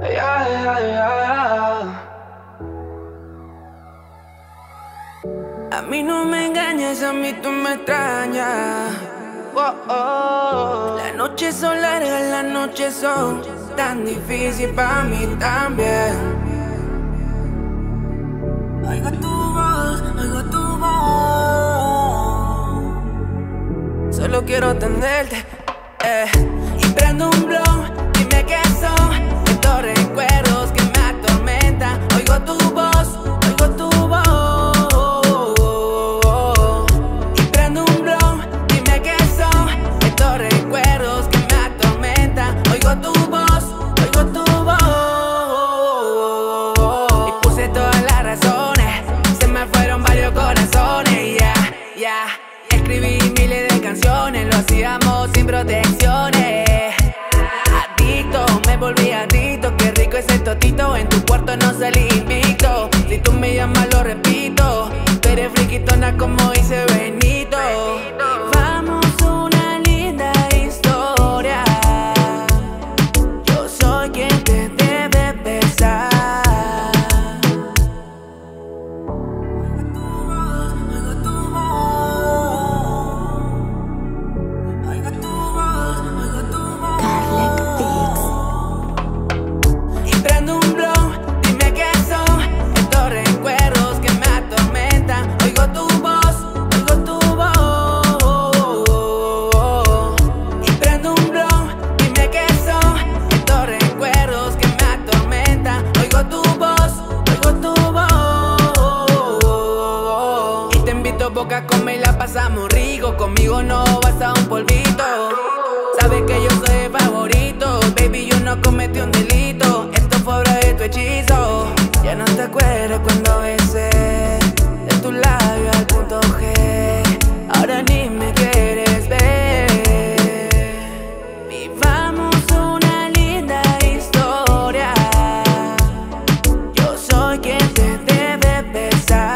Yeah, yeah, yeah. A mí no me engañes, a mí tú me extrañas. Oh, oh. Las noches son largas, las noches son tan difíciles para mí también. Oigo tu voz, oigo tu voz. Solo quiero atenderte, y prendo un blunt. Dime qué son estos recuerdos que me atormentan. Oigo tu voz, oigo tu voz. Y prendo un blunt. Dime qué son estos recuerdos que me atormentan. Oigo tu voz, oigo tu voz. Y puse todas las razones, se me fueron varios corazones. Yeah. Escribí miles de canciones, lo hacíamos sin protecciones. Adicto, me volví adicto. Qué rico ese totito, en tu cuarto no salí invicto. Si tú me llamas lo repito, tú eres friquitona como dice Benito. Vamos una linda historia. Yo soy quien te debe besar. Boca come y la pasamos rico. Conmigo no vas a un polvito. Sabes que yo soy el favorito. Baby, yo no cometí un delito. Esto fue obra de tu hechizo. Ya no te acuerdas cuando besé de tu labio al punto G. Ahora ni me quieres ver. Vivamos una linda historia. Yo soy quien te debe besar.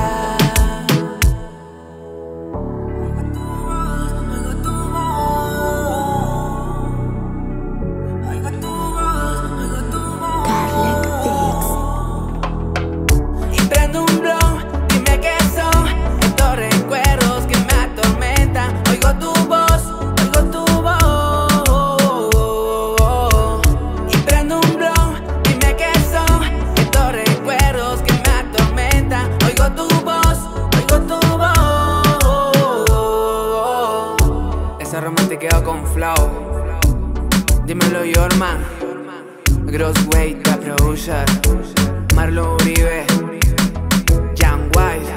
Esa romantiqueo con flow. Dímelo, Yorman. Grossway, the producer. Marlon Uribe, Young Wild,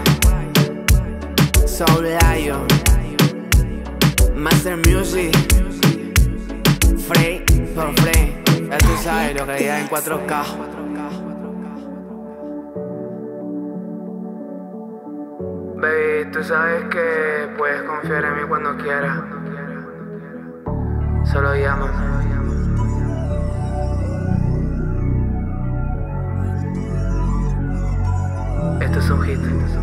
Soul Lion, Master Music, Frey por Frey. Ya tú sabes lo que hay en 4K. Baby, tú sabes que puedes confiar en mí cuando quieras. Solo llama. Esto es un hit.